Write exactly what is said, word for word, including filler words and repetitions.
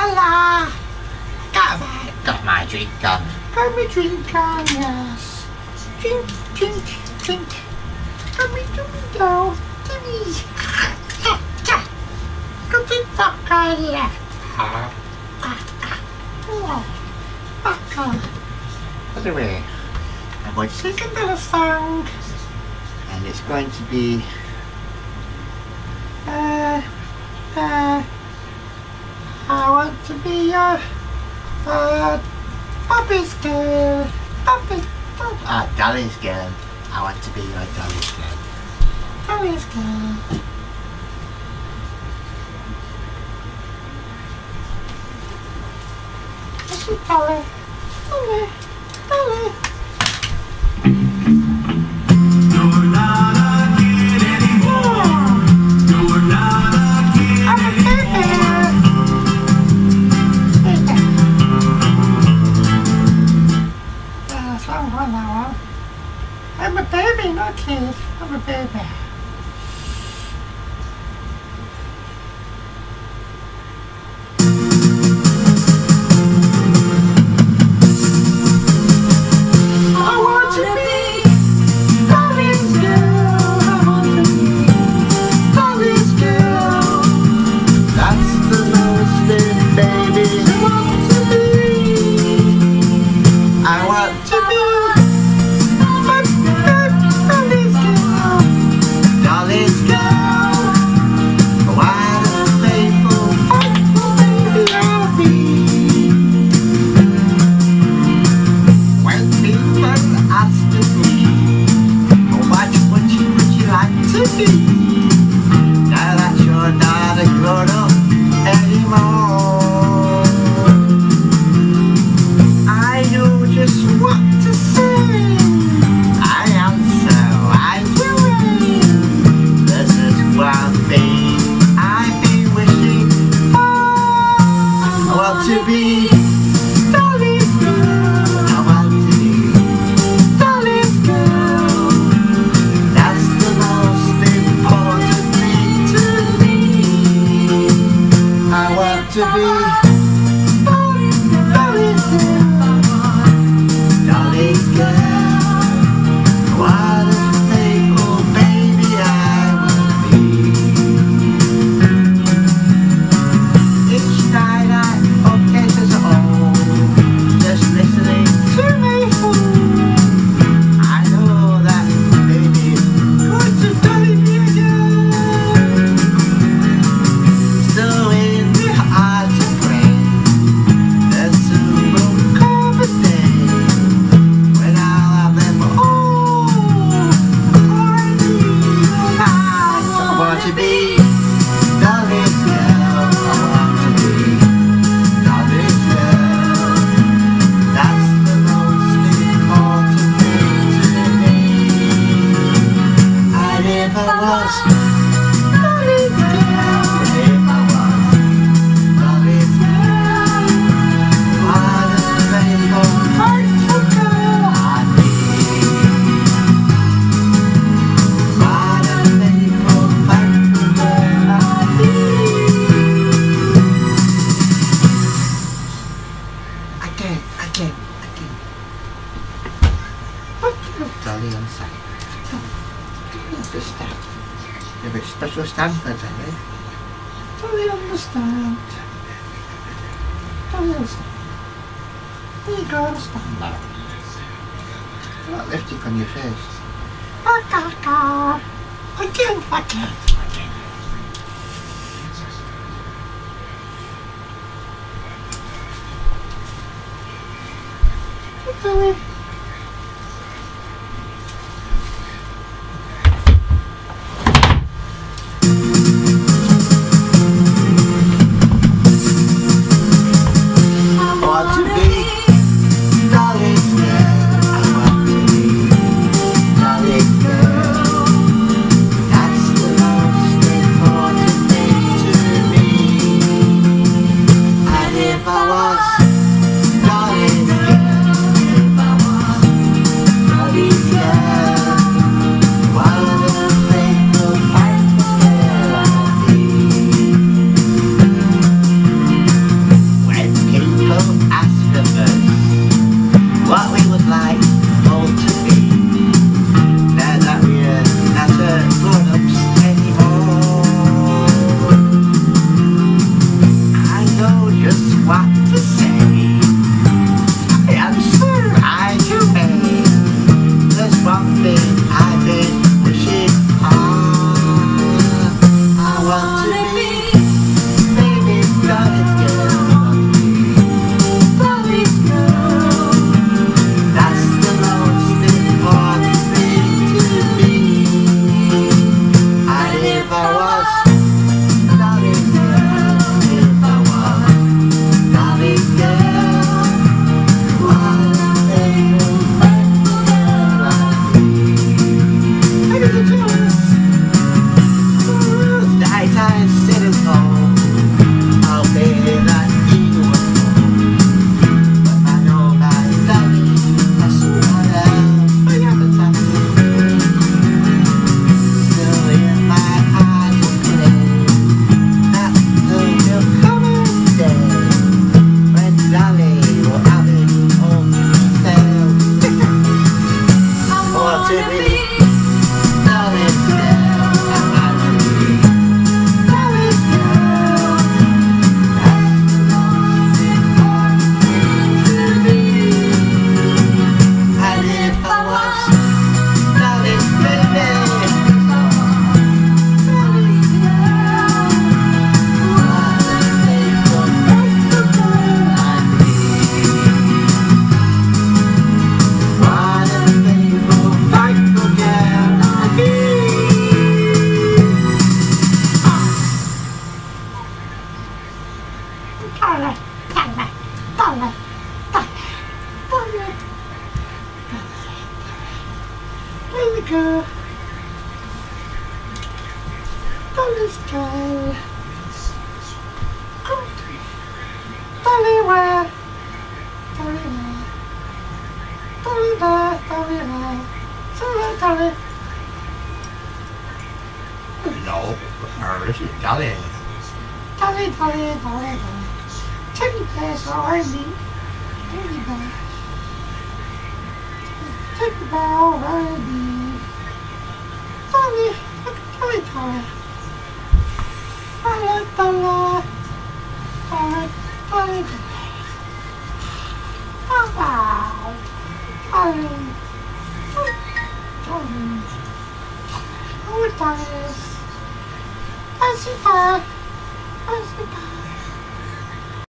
la. Got my, got my drink on. Got my drink on, yes. Drink, drink, drink. Got me, do me down. Give me. Got the back on left. Oh, back on. Anyway, I'm going to sing another song. And it's going to be. Uh, uh, I want to be your. Uh, Bobby's girl. Bobby. Bobby. Ah, Dolly's girl. I want to be your Dolly's girl. Dolly's girl. This is Dolly. Dolly. Dolly. You're not a kid anymore. You're not a kid anymore. That's what I'm going now. I'm a baby, not a kid. I'm a baby. If I was go. Dolly style. Dolly where? Dolly where? Dolly there, Dolly there. Dolly, Dolly. No, or this is Dolly. Dolly, Dolly, Dolly, Dolly. Teddy bears are only teddy bears. Teddy bear already. Dolly, Dolly, Dolly. Dolly, Dolly. Dolly, Dolly, Dolly. Bye-bye. Dolly. Dolly. Oh, Dolly. I see that.